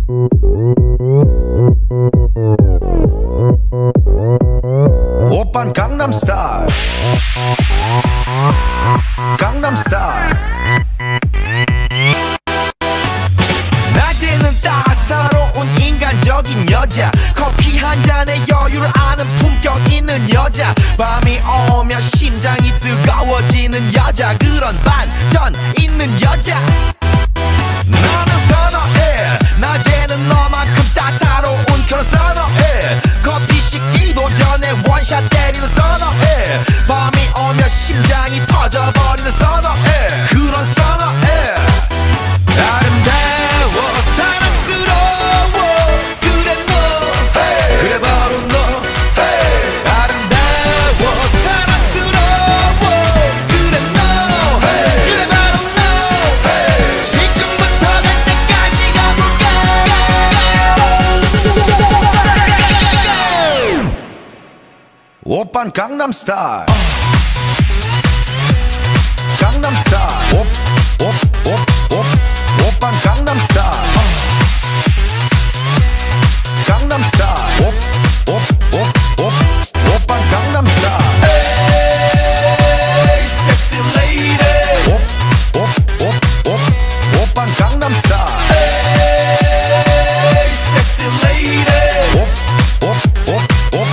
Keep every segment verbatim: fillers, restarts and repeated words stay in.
오빤 강남스타일 강남스타일 낮에는 따사로운 인간적인 여자 커피 한 잔에 여유를 아는 품격 있는 여자 밤이 오면 심장이 뜨거워지는 여자 그런 반전 있는 여자 나는 선어해 낮에는 너만큼 따사로운 그런 선어해 커피 식기도 전에 원샷 때리는 선어해 밤이 오면 심장이 터져버리는 선어해 그런 선어해 아름다워 사랑스러워 그래 너 hey. 그래 바로 너 hey. 아름다워 사랑스러워 그래 너 hey. 그래 바로 너 hey. 지금부터 갈 때까지 가볼까 오빤 강남스타일 강남스타일 옵옵옵옵 오빤 강남스타일 강남스타일 옵옵옵옵 오빤 강남스타일 에이 섹시 레이디 옵옵옵옵 오빤 강남스타일 에이 섹시 레이디 옵옵옵옵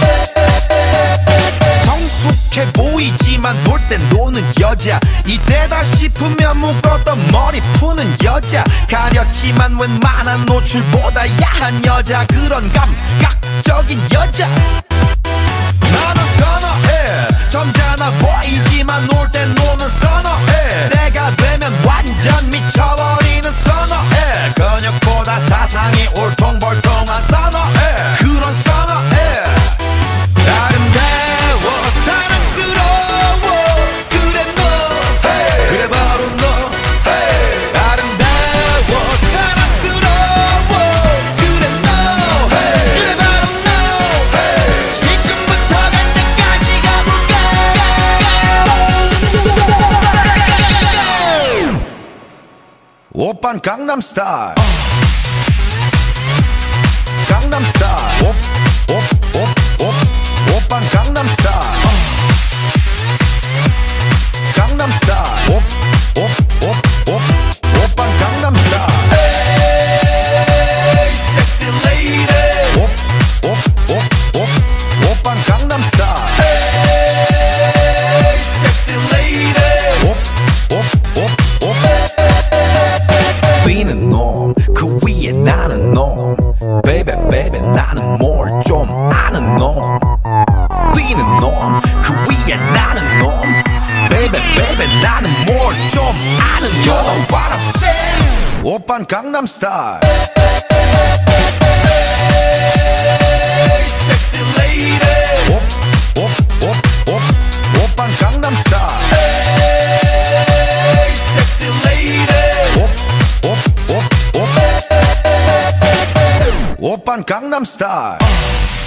성숙해 보이지만 놀 땐 노는 여자 이때다 싶으면 묶었던 머리 푸는 여자 가렸지만 웬만한 노출보다 야한 여자 그런 감각적인 여자 나는 선어해 점잖아 보이지만 놀 땐 노는 선어해 내가 되면 완전 미쳐버리는 선어해 근육보다 사상이 울퉁불퉁한 선어해 그런 선어해 아름다워 사랑스러워 그래 너 hey. 그래 바로 너 hey. 아름다워 사랑스러워 그래 너 hey. 그래 바로 너 hey. 지금부터 갈 때까지 가볼까 오빤 강남스타일 강남스타일 옵옵옵옵 오빤 강남스타일 강남스타일 옵옵옵옵 오빤 강남스타일 에이 섹시 레이디 옵옵옵옵 오빤 강남스타일 에이 섹시 레이디 옵옵옵옵 비는 놈 그 위에 나는 놈 베이베 베이베 나는 뭘 좀 아는 놈 비는 놈 그 위에 나는 놈 베이베 베이베 나는 뭘 좀 아는 놈 You know what I'm saying 오빤 강남스타일 섹시 레이디 옵옵옵옵 오빤 강남스타일 섹시 레이디 옵옵옵옵 오빤 강남스타일